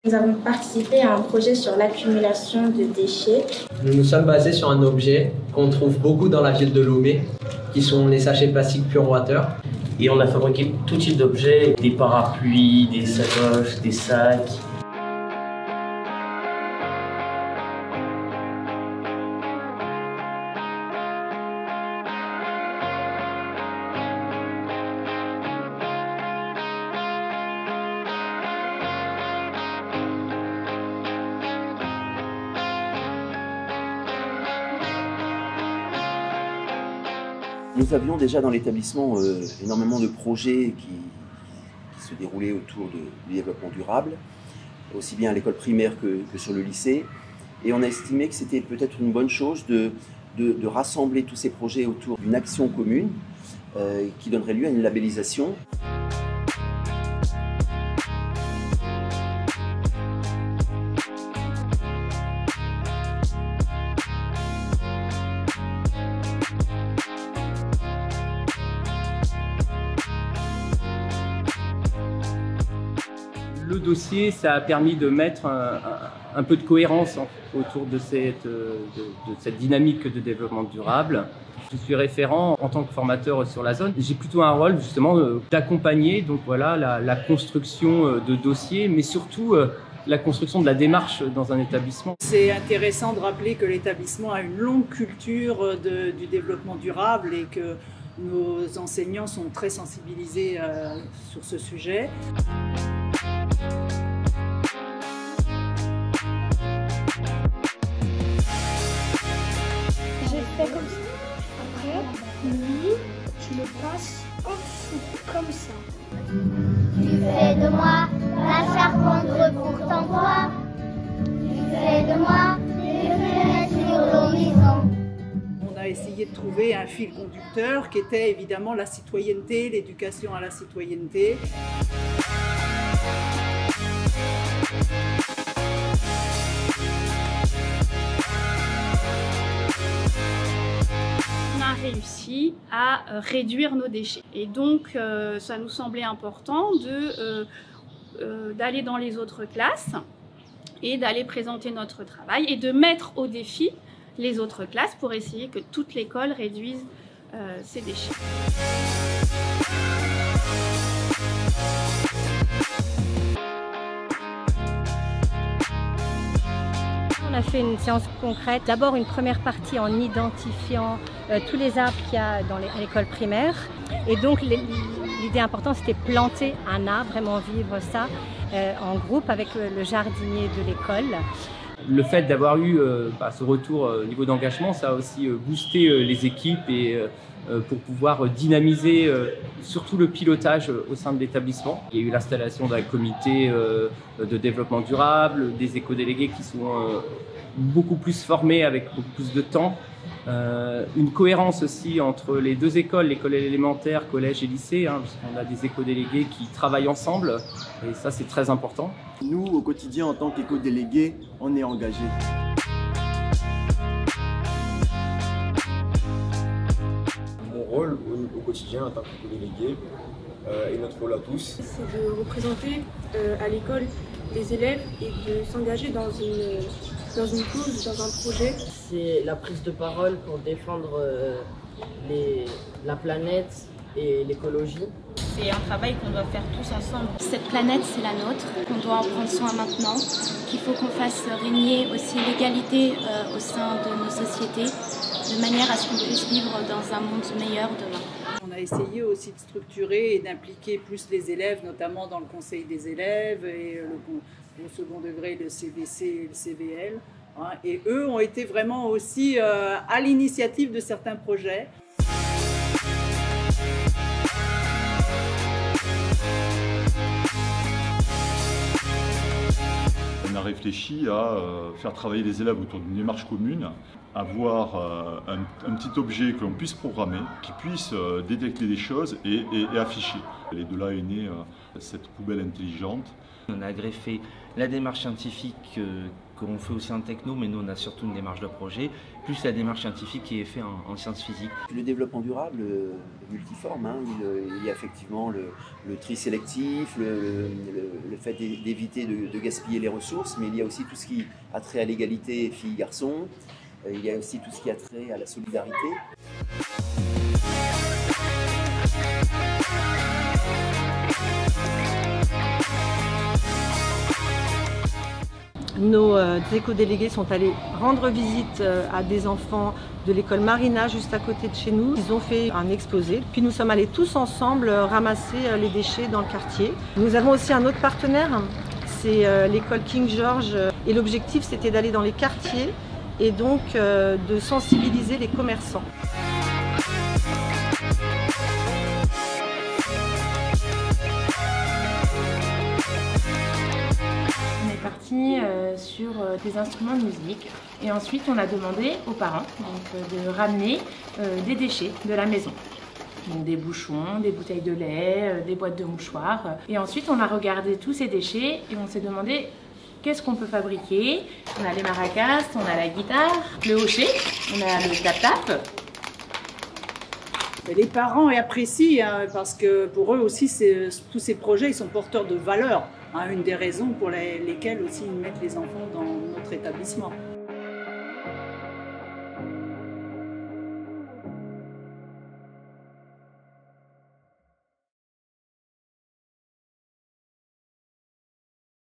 Nous avons participé à un projet sur l'accumulation de déchets. Nous nous sommes basés sur un objet qu'on trouve beaucoup dans la ville de Lomé, qui sont les sachets plastiques Pure Water. Et on a fabriqué tout type d'objets, des parapluies, des sacoches, des sacs. Nous avions déjà dans l'établissement énormément de projets qui se déroulaient autour du développement durable, aussi bien à l'école primaire que sur le lycée. Et on a estimé que c'était peut-être une bonne chose de rassembler tous ces projets autour d'une action commune qui donnerait lieu à une labellisation. Le dossier, ça a permis de mettre un peu de cohérence autour de cette dynamique de développement durable. Je suis référent en tant que formateur sur la zone. J'ai plutôt un rôle justement d'accompagner donc voilà, la construction de dossiers, mais surtout la construction de la démarche dans un établissement. C'est intéressant de rappeler que l'établissement a une longue culture du développement durable et que nos enseignants sont très sensibilisés sur ce sujet. Comme ça. Après, lui, tu le passes en dessous, comme ça. Tu fais de moi la charpente pour ton toit. Tu fais de moi des fenêtres sur l'horizon. On a essayé de trouver un fil conducteur qui était évidemment la citoyenneté, l'éducation à la citoyenneté. Réussi à réduire nos déchets. Et donc, ça nous semblait important d'aller dans les autres classes et d'aller présenter notre travail et de mettre au défi les autres classes pour essayer que toute l'école réduise ses déchets. On a fait une séance concrète, d'abord une première partie en identifiant tous les arbres qu'il y a à l'école primaire. Et donc l'idée importante c'était planter un arbre, vraiment vivre ça en groupe avec le jardinier de l'école. Le fait d'avoir eu ce retour au niveau d'engagement, ça a aussi boosté les équipes et pour pouvoir dynamiser surtout le pilotage au sein de l'établissement. Il y a eu l'installation d'un comité de développement durable, des éco-délégués qui sont beaucoup plus formés avec beaucoup plus de temps. Une cohérence aussi entre les deux écoles, l'école élémentaire, collège et lycée, parce qu'on a des éco-délégués qui travaillent ensemble et ça c'est très important. Nous, au quotidien, en tant qu'éco-délégués, on est engagés. Mon rôle au quotidien en tant qu'éco-délégué et notre rôle à tous, c'est de représenter à l'école les élèves et de s'engager dans une cause, dans un projet. C'est la prise de parole pour défendre la planète et l'écologie. C'est un travail qu'on doit faire tous ensemble. Cette planète, c'est la nôtre, qu'on doit en prendre soin maintenant, qu'il faut qu'on fasse régner aussi l'égalité au sein de nos sociétés, de manière à ce qu'on puisse vivre dans un monde meilleur demain. On a essayé aussi de structurer et d'impliquer plus les élèves, notamment dans le conseil des élèves et le second degré, le CVC et le CVL. Et eux ont été vraiment aussi à l'initiative de certains projets. On a réfléchi à faire travailler les élèves autour d'une démarche commune, avoir un petit objet que l'on puisse programmer, qui puisse détecter des choses et afficher. Et de là est née cette poubelle intelligente. On a greffé la démarche scientifique qu'on fait aussi en techno, mais nous on a surtout une démarche de projet, plus la démarche scientifique qui est faite en sciences physiques. Le développement durable est multiforme, hein. Il y a effectivement le tri sélectif, le fait d'éviter de gaspiller les ressources, mais il y a aussi tout ce qui a trait à l'égalité filles-garçons, il y a aussi tout ce qui a trait à la solidarité. Nos éco-délégués sont allés rendre visite à des enfants de l'école Marina juste à côté de chez nous. Ils ont fait un exposé. Puis nous sommes allés tous ensemble ramasser les déchets dans le quartier. Nous avons aussi un autre partenaire, c'est l'école King George. Et l'objectif, c'était d'aller dans les quartiers et donc de sensibiliser les commerçants. Sur des instruments de musique et ensuite on a demandé aux parents de ramener des déchets de la maison. Donc des bouchons, des bouteilles de lait, des boîtes de mouchoirs. Et ensuite on a regardé tous ces déchets et on s'est demandé qu'est-ce qu'on peut fabriquer. On a les maracas, on a la guitare, le hochet, on a le tap-tap. Les parents apprécient parce que pour eux aussi, tous ces projets ils sont porteurs de valeurs. Une des raisons pour lesquelles aussi ils mettent les enfants dans notre établissement.